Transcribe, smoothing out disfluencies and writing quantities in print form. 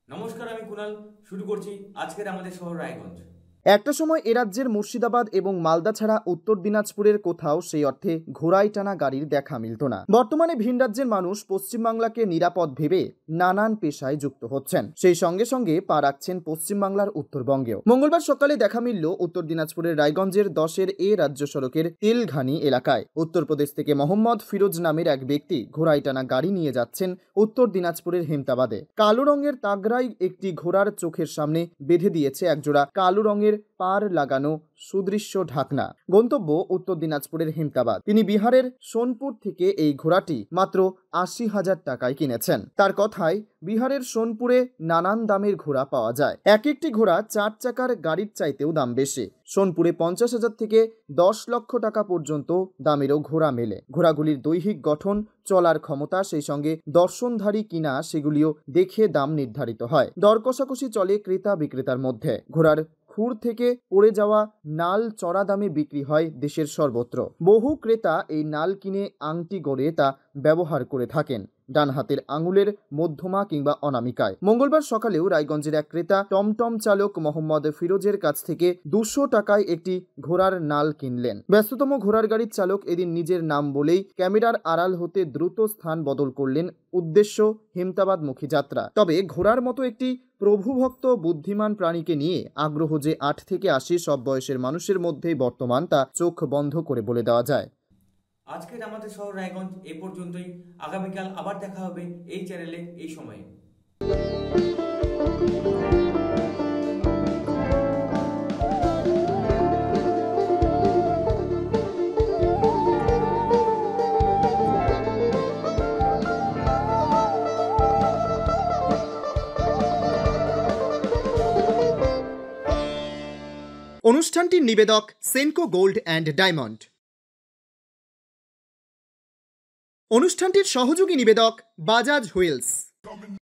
নমস্কার, আমি কুনাল। শুরু করছি আজকের আমাদের শহর রায়গঞ্জ। একটা সময় এ রাজ্যের মুর্শিদাবাদ এবং মালদা ছাড়া উত্তর দিনাজপুরের কোথাও সেই অর্থে ঘোড়ায় টানা গাড়ির দেখা মিলত না। বর্তমানে ভিন রাজ্যের মানুষ পশ্চিমবাংলাকে নিরাপদ ভেবে নানান পেশায় যুক্ত হচ্ছেন, সেই সঙ্গে সঙ্গে পা রাখছেন পশ্চিমবাংলার উত্তরবঙ্গেও। মঙ্গলবার সকালে দেখা মিলল উত্তর দিনাজপুরের রায়গঞ্জের 10-এর এ রাজ্য সড়কের তেলঘানি এলাকায়। উত্তরপ্রদেশ থেকে মোহাম্মদ ফিরোজ নামের এক ব্যক্তি ঘোড়ায় টানা গাড়ি নিয়ে যাচ্ছেন উত্তর দিনাজপুরের হেমতাবাদে। কালো রঙের তাগড়ায় একটি ঘোড়ার চোখের সামনে বেঁধে দিয়েছে একজোড়া কালো রঙের পার লাগানো সুদৃশ্য ঢাকনা। গন্তব্য উত্তর দিনাজপুরের হেমতাবাদ। তিনি বিহারের সোনপুর থেকে এই ঘোড়াটি মাত্র 80,000 টাকায় কিনেছেন। তার কথায়, বিহারের সোনপুরে নানান দামের ঘোড়া পাওয়া যায়। এক একটি ঘোড়া 4 চাকার গাড়ির চাইতেও দাম বেশি। সোনপুরে 50,000 থেকে 10 লক্ষ টাকা পর্যন্ত দামেরও ঘোড়া মেলে। ঘোড়াগুলির দৈহিক গঠন, চলার ক্ষমতা, সেই সঙ্গে দর্শনধারী কিনা সেগুলিও দেখে দাম নির্ধারিত হয়। দর কষাকষি চলে ক্রেতা বিক্রেতার মধ্যে। ঘোড়ার খুর থেকে পড়ে যাওয়া নাল চড়া দামে বিক্রি হয় দেশের সর্বত্র। বহু ক্রেতা এই নাল কিনে আংটি গড়ে তা ব্যবহার করে থাকেন ডান হাতের আঙুলের মধ্যমা কিংবা অনামিকায়। মঙ্গলবার সকালেও রায়গঞ্জের এক ক্রেতা টমটম চালক মোহাম্মদ ফিরোজের কাছ থেকে 200 টাকায় একটি ঘোড়ার নাল কিনলেন। ব্যস্ততম ঘোড়ার গাড়ির চালক এদিন নিজের নাম বলেই ক্যামেরার আড়াল হতে দ্রুত স্থান বদল করলেন। উদ্দেশ্য হেমতাবাদমুখী যাত্রা। তবে ঘোড়ার মতো একটি প্রভুভক্ত বুদ্ধিমান প্রাণীকে নিয়ে আগ্রহ যে 8 থেকে 80 সব বয়সের মানুষের মধ্যেই বর্তমান, তা চোখ বন্ধ করে বলে দেওয়া যায়। আজকের আমাদের শহর রায়গঞ্জ এই পর্যন্তই। আগামীকাল আবার দেখা হবে এই চ্যানেলে এই সময়ে। অনুষ্ঠানটির নিবেদক সেনকো গোল্ড অ্যান্ড ডায়মন্ড। অনুষ্ঠানটির সহযোগী নিবেদক বাজাজ হুইলস।